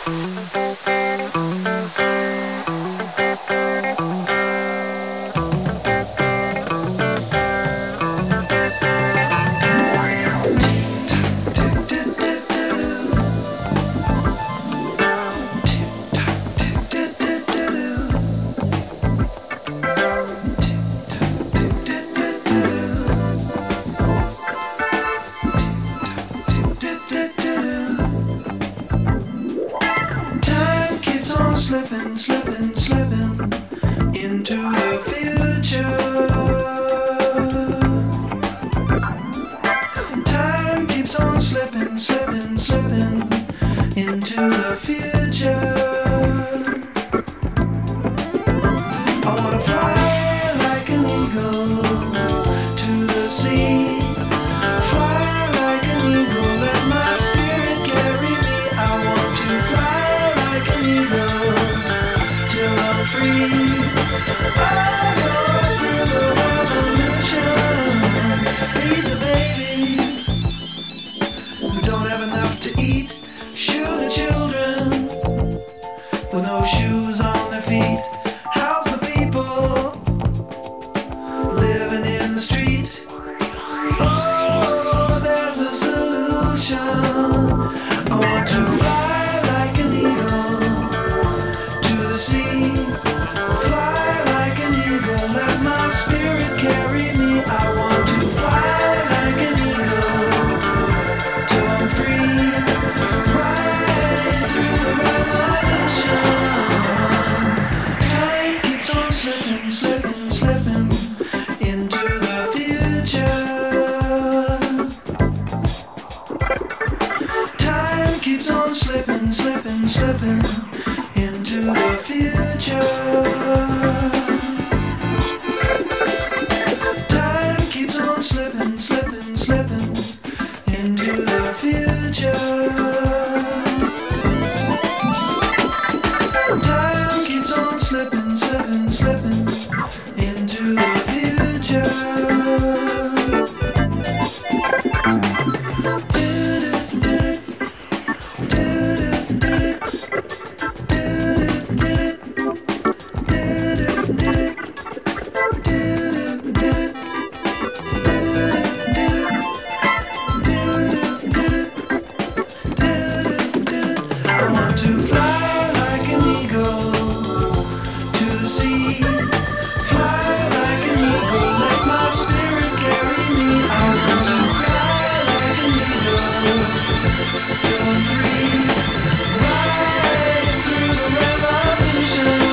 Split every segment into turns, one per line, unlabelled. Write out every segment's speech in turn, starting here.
Slipping, slipping, slipping into the future. Time keeps on slipping, slipping, slipping into the future. I wanna fly like an eagle to the sea. Fly like an eagle, let my spirit carry me. I want to fly like an eagle till I'm free. I go through the revolution, feed the babies who don't have enough to eat, shoe the children with no shoes on their feet, house the people living in the street. Oh, there's a solution. I want to fly like an eagle to the sea. Fly like an eagle, let my spirit carry me. I want to fly like an eagle till I'm free. Right through the revolution. Time keeps on slipping, slipping, slipping into the future. Time keeps on slipping, slipping, slipping into the future. Time keeps on slipping, slipping, slipping into the future. Time keeps on slipping, slipping, slipping into the future. I want to fly like an eagle to the sea. Fly like an eagle, let my spirit carry me. I want to fly like an eagle till I'm free. Right through the revolution.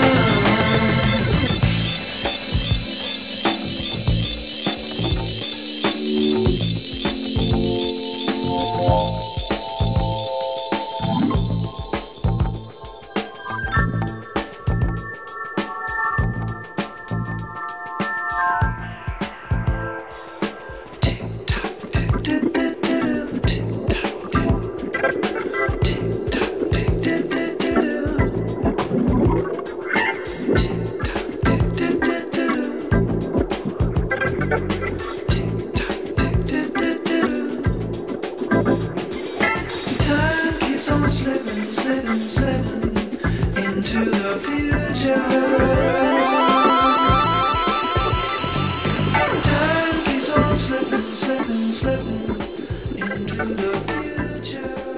Time keeps on slipping, slipping, slipping into the future. Time keeps on slipping, slipping, slipping into the future.